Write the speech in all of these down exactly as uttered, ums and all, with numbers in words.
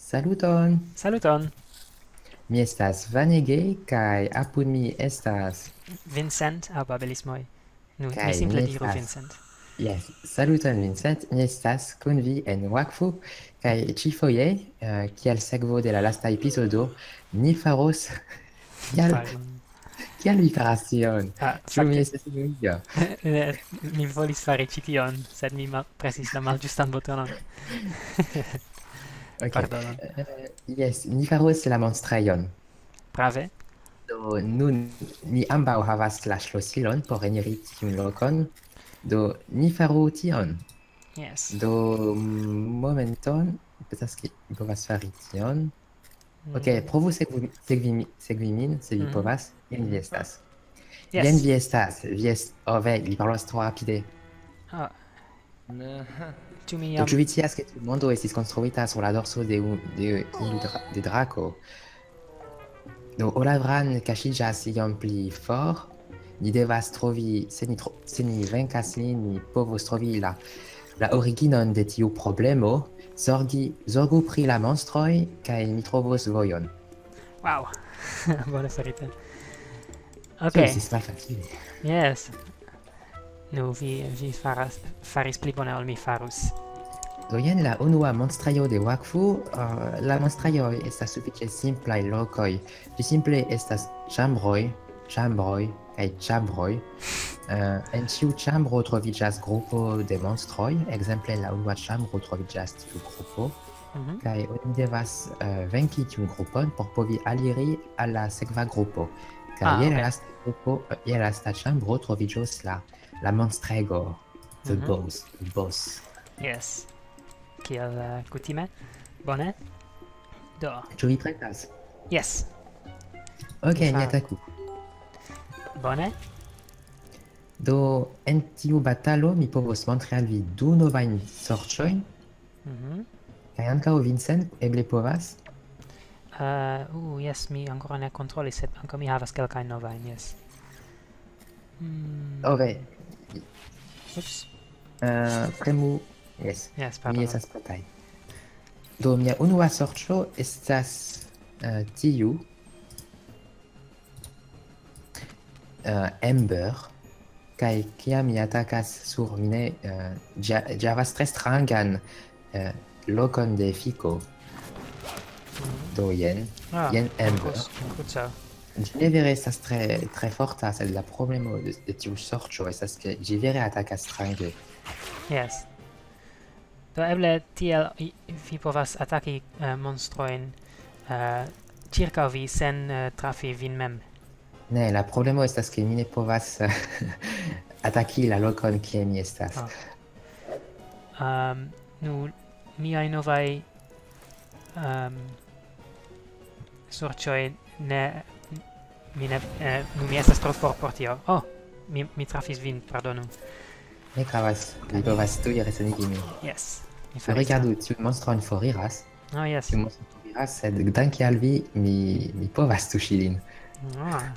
Saluton! Saluton! Mi estas Vanege kaj apud mi estas Vincent aŭ babelismoj. Nu, mi kaj mi simple diru estas Vincent. Yes, saluton Vincent, mi estas kun vi en Wakfu kaj ĉifoje, uh, kiel sekvo de la lasta epizodo, ni faros kial Pardon. kial vi faras tion? Ah, Ĉu mi fakte, estas egoiga? eh, mi volis fari ĉi tion, sed mi mal presis la malĝustan butonon. Ok. Pardonon. Uh, yes, ni faros la monstrejon. Prave? Do nun ni ambaŭ havas la ŝlosilon por eniri tiun lokon. Do ni faru tion. Yes. Do momenton, petas ke mi povas fari tion. Ok, provu sekvi, sekvi, mi- sekvi min, se vi Mhm. povas. Jen vi estas. Yes. Jen vi estas. Vi est... Oh ve, li parolas tro rapide. Ah. Ĉu mi Do jam... ĉu vi scias ke tiu mondo estis konstruita sur la dorso de, un- de, iu dra, de drako? Do Olavran kaŝiĝas iom pli for. Ni devas trovi, se ni, tro, se ni venkas lin, ni povos trovi la, la originon de tiu problemo, zorgi, zorgu pri la monstroj, kaj mi trovos vojon. Wow! Bone farite. Okay. Ok, Estis malfacile. yes. Nu, vi, vi faras, faris pli bone ol mi farus. Do jen la unua monstrajo de Wakfu. Uh, la monstrajoj estas sufiĉe simplaj lokoj. Ĝi simple estas ĉambroj, ĉambroj kaj ĉambroj. Uh, en ĉiu ĉambro troviĝas grupo de monstroj. Ekzemple en la unua ĉambro troviĝas tiu grupo. Mhm. Kaj oni devas uh, venki tiun grupon por povi aliri al la sekva grupo. Kaj Ah, je ok. la lasta grupo, uh, je la lasta ĉambro troviĝos la la monstrego, the Mhm. boss, the boss. Yes. Kiel uh, kutime. Bone. Do. Ĉu vi pretas? Yes. Ok, Mi ni faru. ataku. Bone. Do en tiu batalo mi povos montri al vi du novajn sorĉojn, Mhm. kaj ankaŭ Vincent eble povas. Uh, uh, yes, mi ancora ne kontrolis, sed ankaŭ mi havas kelkajn novajn, yes. Mm. Oh ve, Ups. uh, premu, yes, Yes, mi pardon. estas pretaj. Do mia unua sorĉo estas uh, tiu uh, Ember, kaj kiam mi atakas sur mi ne uh, ĝi ĝi havas tre strangan uh, lokon de efiko. Do jen, Ah, jen Ember. Kus, Kuco. Ĝi ne vere estas tre, tre forta, sed la problemo de, de tiu sorĉo estas ke ĝi vere atakas strange. Yes. Do eble tiel i- vi povas ataki uh, monstrojn uh, ĉirkaŭ vi sen uh, trafi vin mem. Ne, la problemo estas ke mi ne povas ataki la lokon kie mi estas. Ah. Um, nu, miaj novaj um, sorĉoj ne... Mi ne... Eh, nu, mi estas tro for por tio. Oh! Mi, mi trafis vin, pardonu. Ne gravas, vi povas tuj resenigi min. Yes. Mi Do faris rigardu, tiu monstron foriras, tion. Oh, yes. tiu monstron foriras, sed danke al vi, mi, mi povas tuŝi lin. Ah.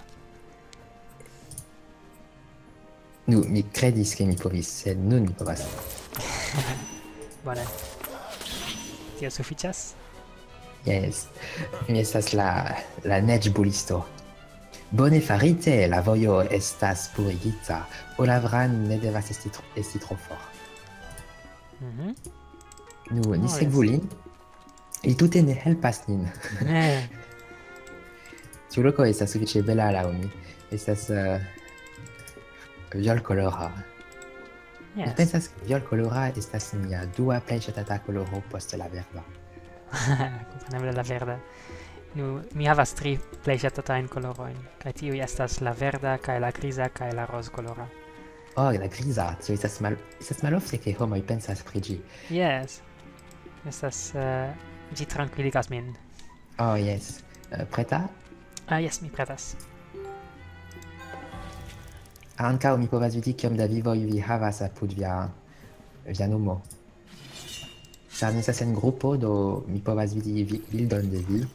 Nu, mi kredis ke mi povis, sed nun mi povas. Bone. Tio sufiĉas? Yes, mi estas la, la neĝbulisto. Bone farite, la vojo estas purigita. Olavran ne devas esti tro, esti tro for. Mhm. Nu, ni Oh, sekvu yes. lin. Li tute ne helpas nin. Ne. Tiu loko estas sufiĉe bela laŭ mi. Estas uh, violkolora. Mi Yes. pensas ke violkolora estas mia dua plej ŝatata koloro post la verda. Kompreneble la verda. Nu, mi havas tri plej ŝatatajn kolorojn, kaj tiuj estas la verda, kaj la griza, kaj la rozkolora. Oh, la griza, tio estas mal estas malofte ke homoj pensas pri ĝi. Yes. Estas... Uh, ĝi trankviligas min. Oh, yes. Uh, preta? Ah, yes, mi pretas. Ankaŭ mi povas vidi kiom da vivoj vi havas apud via via nomo. Ĉar ni estas en grupo, do mi povas vidi vi, bildon de vi.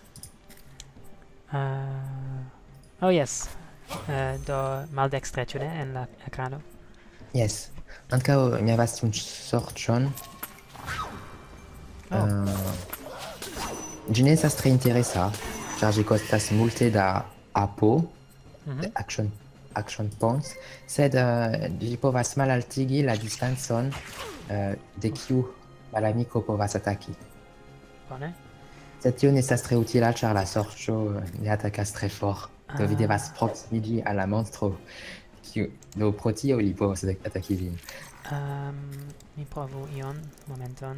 Uh, oh, yes. Uh, do maldekstre, ĉu ne, en la ekrano? Yes. Ankaŭ mi havas tiun sorĉon. Oh. Uh, Ĝi ne estas tre interesa, ĉar ĝi kostas multe da apo, Mhm. action, action points, sed uh, ĝi povas malaltigi la distancon uh, de kiu malamiko povas ataki. Bone. Sed tio ne estas tre utila, ĉar la sorĉo ne atakas tre for. Do vi Ah. devas proksimiĝi al la monstro. Kiu, do pro tio li povas ataki vin. Um, mi provu ion, momenton.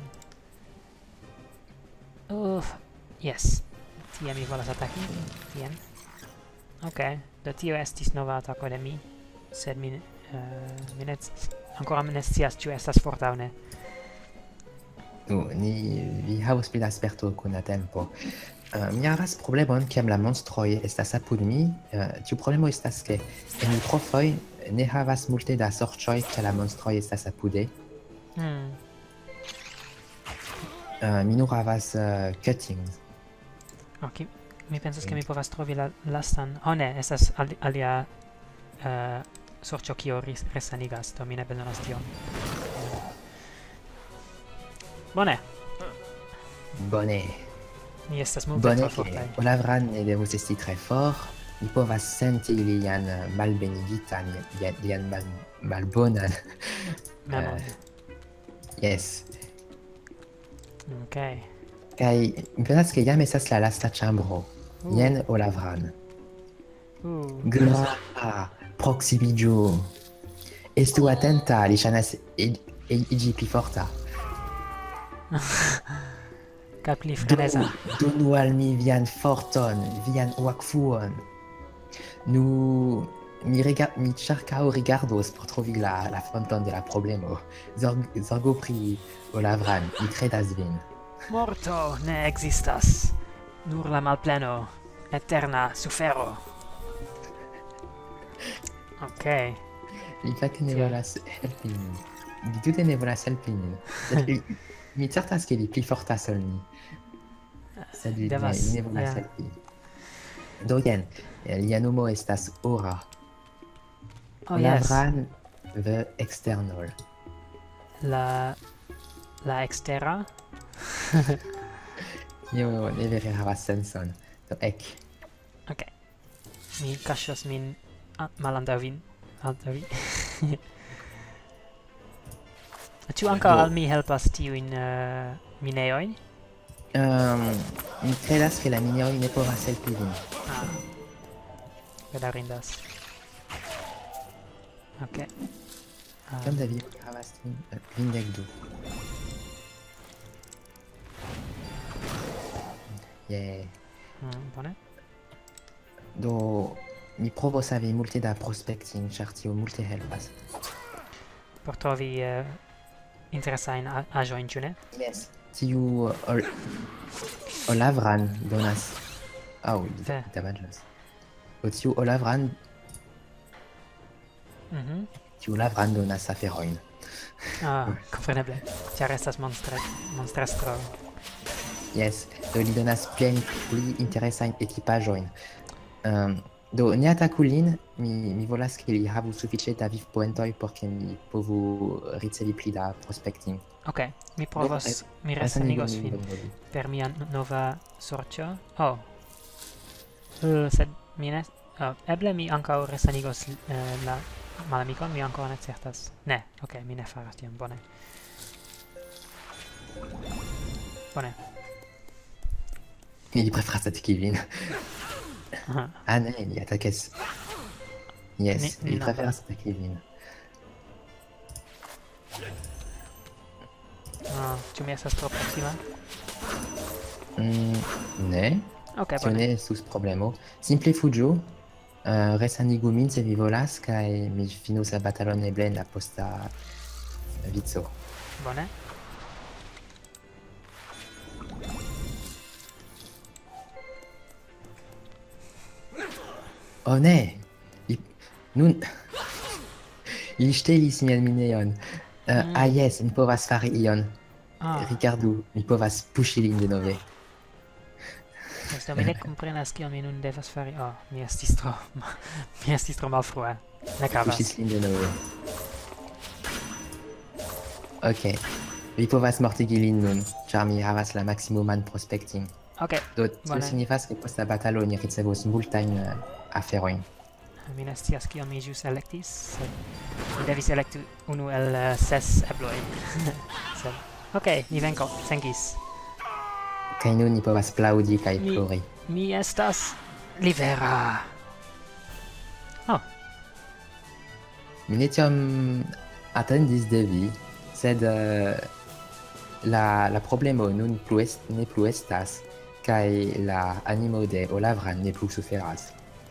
Uff, yes. Tie mi volas ataki. Tien. Ok, do tio estis nova atako de mi. Sed mi, uh, mi ne... Ancora ne scias ĉu estas forta aŭ ne. Do, ni vi havos pli da sperto kun la tempo. Uh, mi havas problemon kiam la monstroj estas apud mi. Uh, tiu problemo estas ke en mi profoj ne havas multe da sorĉoj kiam la monstroj estas apude. Hmm. Uh, mi nur havas uh, cuttings. Ok, mi pensas ke mi povas trovi la lastan... Oh ne, estas ali alia uh, sorĉo kio ris resanigas, do mi ne bezonas tion. Bone, Bone. mi estas multe Bone tro ke fortaj. Olavran ne devus esti tre for. Mi povas senti lian uh, malbenigitan, lian, lian mal, malbonan. Memon. Yes. Ok. Kaj mi pensas ke jam estas la lasta ĉambro. Uh. Jen Olavran. Uh. Gra, proksimiĝu. Estu atenta, li ŝajnas i- i- iĝi pli forta. Kaj pli freneza. Do- Donu al mi vian forton, vian wakfuon. Nu, mi, rega mi ĉirkaŭ rigardos por trovi la, la fonton de la problemo. Zorg zorgu pri Olavran, mi kredas vin. Morto ne ekzistas. Nur la malpleno. Eterna sufero. Ok. Li fakte ne Tiel. volas helpi min. Li tute ne volas helpi min. Sed li- Mi certas ke li pli fortas ol mi. Sed li ne, Devas, li ne volas ja. helpi. Do jen, lia nomo estas Ora. Oh yes. Olavran the external. La... La extera? Io ne vere havas senson. Do ek. Ok. Mi kaŝos min ah, malantaŭ vin. Antaŭ vi. Ĉu ankaŭ Do- al mi helpas tiujn uh, mineojn? Um, mi kredas ke la minejoj ne povas helpi vin. Ah. Bedaŭrindas. Ok. Ah, Kiom da vi havas vin? Kvindek du. Yeah. hmm, bone. Do mi provos havi multe da prospecting, ĉar tio multe helpas. Por trovi uh, interesajn a- aĵojn, ĉu ne? Yes. Tiu ol Olavran donas. Aŭ, li Ve. damaĝas. Do tiu Olavran, Mhm. tiu Olavran donas aferojn. Ah, kompreneble. Ĉar estas monstre monstrestro. Yes, do li donas pli pli interesajn ekipaĵojn. Um, do ne ataku lin, mi, mi volas ke li havu sufiĉe da vivpoentoj por ke mi povu ricevi pli da prospecting. Ok, mi provos, mi resanigos vin per mia n- nova sorĉo. Oh. Uh, sed mi ne... Oh, eble mi ankaŭ resanigos uh, la malamikon, mi ankoraŭ ne certas. Ne, ok, mi ne faras tion, bone. Bone. Ili preferas ataki vin. Aha. Ah ne, li atakis. Yes, Ni- li ni preferas ataki vin. Ah, ĉu mi estas tro proksima? Mm, ne, Ok, tio bone. ne estus problemo. Simple fuĝu, uh, resanigu min se vi volas, kaj mi finos la batalon eble en la posta vico. Bone. Oh ne! Li... Nun... Li ŝtelis mian minejon. Uh, Mm. Ah yes, mi povas fari ion. Ah, Rigardu, mi povas puŝi lin denove. do mi ne komprenas kion mi nun devas fari. Oh, mi estis tro... mi estis tro malfrue. Ne gravas. Puŝis lin denove. Ok. Vi povas mortigi lin nun, ĉar mi havas la maksimuman prospecting. Ok. Do tio Bone. signifas ke post la batalo ni ricevos multajn uh, aferojn. Mi ne scias kion mi ĵus elektis, sed mi devis elekti unu el uh, ses ebloj. Sed ok, mi venko, venkis. Kaj nun ni povas plaŭdi kaj Mi- plori. Mi estas libera. Oh, Mi ne tiam atendis de vi, sed uh, la, la problemo nun plu est, ne plu estas, kaj la animo de Olavran ne plu suferas.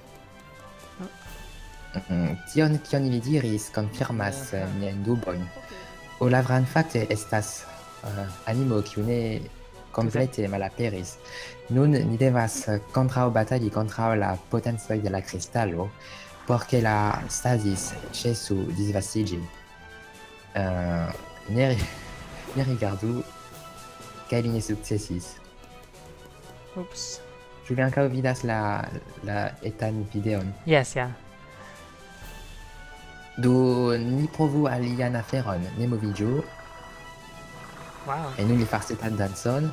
Mm, Tion kion vi diris konfirmas uh, miajn dubojn. Olavran fakte estas uh, animo kiu ne komplete malaperis. Nun ni devas uh, kontraŭbatali kontraŭ la potencoj de la kristalo, por ke la stasis ĉesu disvastiĝi. Uh, ne, ri- ne rigardu, kaj li ne sukcesis. ups. Ĉu vi ankaŭ vidas la, la etan videon? Yes, ja. Do ni provu alian aferon, ne moviĝu, Wow. kaj nun li faris etan dancon.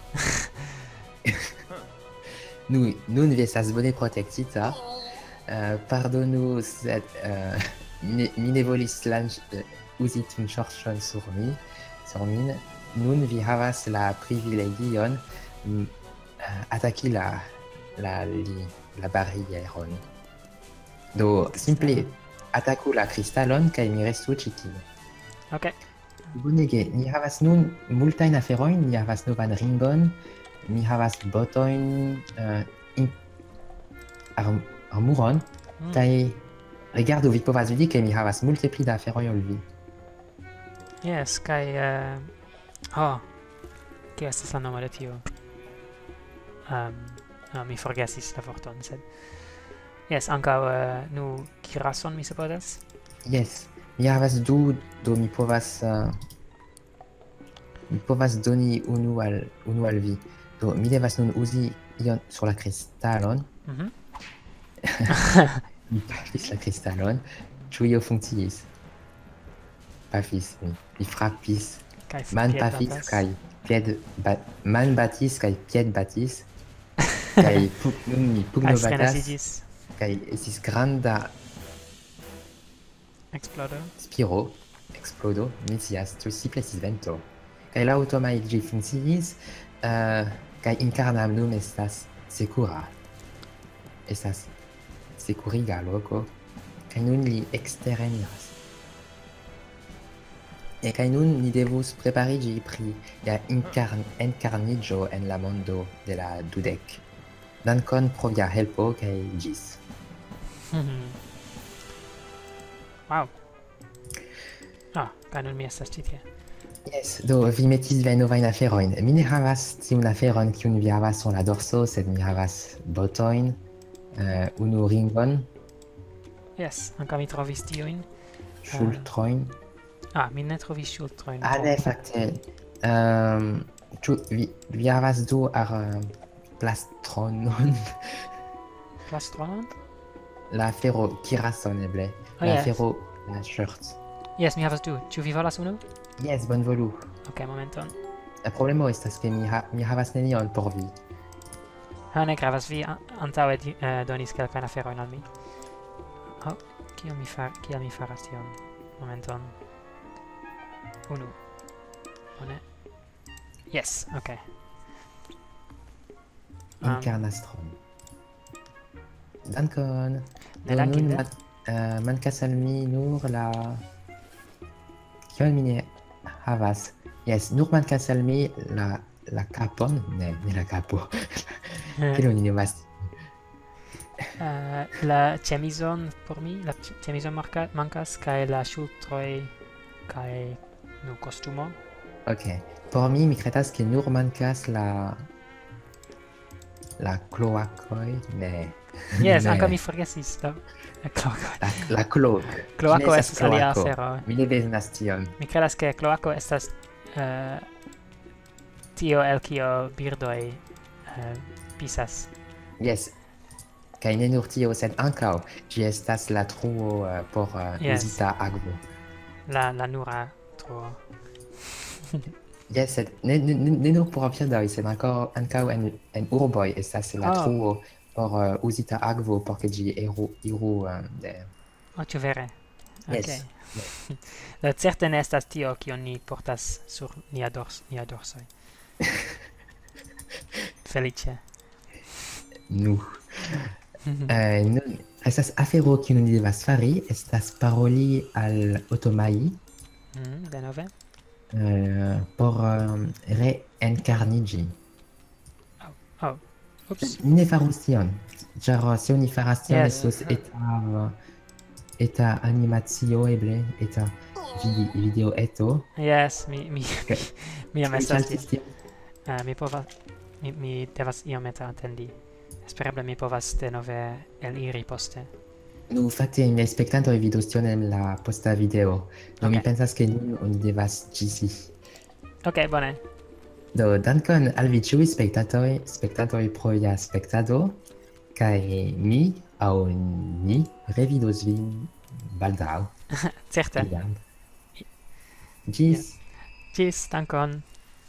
Nu, nun vi estas bone protektita. Uh, pardonu, sed uh, mi, ne, mi ne volis lanĉ uh, uzi tiun ŝorĉon sur mi, sur min. Nun vi havas la privilegion mm, uh, ataki la, la, li, la barieron. Do simple ataku la kristalon kaj mi restu ĉi tie. Ok. Bonege, ni havas nun multajn aferojn, ni havas novan ringon, mi havas botojn, uh, in... arm armuron, Mm. kaj rigardu, vi povas vidi ke mi havas multe pli da aferoj ol vi. Yes, kaj... Uh... Oh, kio estas la nomo de tio? Um, no, mi forgesis la vorton, sed... Yes, ankaŭ uh, nu kirason, mi supozas? Yes, mi havas du, do mi povas... Uh, mi povas doni unu al, unu al vi. Do mi devas nun uzi ion sur la kristalon. Mhm. Mi pafis la kristalon. Ĉu io funkciis? Pafis, mi. Mi frapis. Kaj Man piedbatas. pafis kaj pied ba man batis kaj pied batis. Kaj pu nun mi Kaj pugno batas frenesiĝis. kaj estis granda Explodo. spiro, explodo, mi scias, ĉu simple estis vento. Kaj la aŭtoma ĝi funkciis, uh, kaj inkarnam nun estas sekura. Estas sekuriga loko, kaj nun li ekstereniras. E kaj nun ni devus prepariĝi pri la inkarn enkarniĝo en la mondo de la dudek. Dankon pro via helpo kaj ĝis. Mhm. Wow. Ah, kaj nun mi estas ĉi tie. Yes, do vi metis viajn novajn aferojn. Mi ne havas tiun aferon kiun vi havas sur la dorso, sed mi havas botojn, uh, unu ringon, Yes, ankaŭ mi trovis tiujn. ŝultrojn. Ah, mi ne trovis ŝultrojn. Ah ne, fakte. Um, ĉu vi, vi havas du ar uh, plastronon? Plastronon? La afero kirason eble. Oh, La yes. afero la shirt. Yes, mi havas du. Ĉu vi volas unu? Yes, bonvolu. Ok, momenton. La problemo estas ke mi, ha mi havas nenion por vi. Ah, ne gravas, vi a- antaŭe di- eh, donis kelkajn aferojn al mi. Oh, kiel mi far kiel mi faras tion? Momenton. Unu. Bone. Yes, ok. Um, Incarnastron. Dankon. Do Nedankinde. nun mat- uh, mankas al mi nur la... Kion mi ne havas? Yes, nur mankas al mi la, la kapon. Ne, ne la kapo. Kion mi ne havas? Eh, la ĉemizon por mi, la ĉ- ĉemizon marka- mankas, kaj la ŝultroj kaj nu kostumo. Ok. Por mi, mi kredas ke nur mankas la... La kloakoj? Ne. Yes, Ne. ankaŭ mi forgesis la la kloako. La, la kloak. Kloako Ĝi ne estas alia kloako. afero. Mi ne bezonas tion. Mi kredas ke kloako estas eh, tio el kio birdoj eh, pisas. Yes. Kaj ne nur tio, sed ankaŭ ĝi estas la truo uh, por uh, Yes. uzita akvo. La la nura truo. Yes, sed ne, ne, ne ne nur por piedoj, sed ankaŭ ankaŭ en en urboj estas la Oh, truo por uh, uzita akvo por ke ĝi iru iru um, de oh, ĉu vere? Ok. yes. Do certe ne estas tio kion ni portas sur nia dors nia dorsoj. Feliĉe. Nu. Eh, nun estas afero kiun ni devas fari, estas paroli al Otomai Mm, denove? uh, por um, reenkarniĝi. Oh, ups. Ni ne farus tion, ĉar se oni faras tion Yes. estos eta eta animacio eble, eta vidi, video eto. Yes, mi mi Ke- mi jam Mi estas ŝaltis tie. tion. Uh, mi povas mi, mi devas iomete atendi. Espereble mi povas denove eliri poste. Nu, fakte, miaj spektantoj vidos tion en la posta video. Do mi Ok. pensas ke nun oni devas ĝisi. Ok, bone. Do, dankon al vi ĉiuj spektantoj, spektantoj pro via spektado, kaj mi aŭ ni revidos vin baldaŭ. Certe. Iam. Ĝis! Ĝis, dankon.